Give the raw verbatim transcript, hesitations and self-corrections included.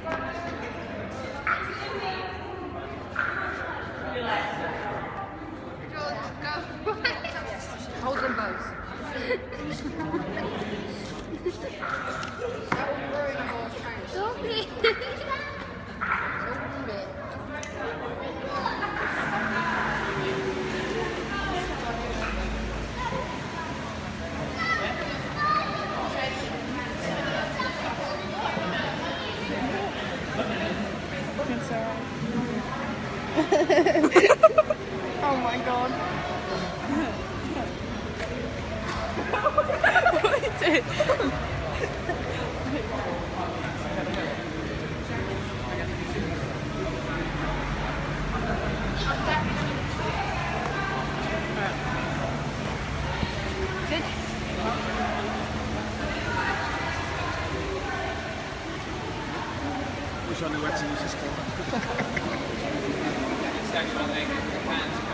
Hold them both. Okay. Oh my god. What is it? Good. Wish I knew where to use this camera.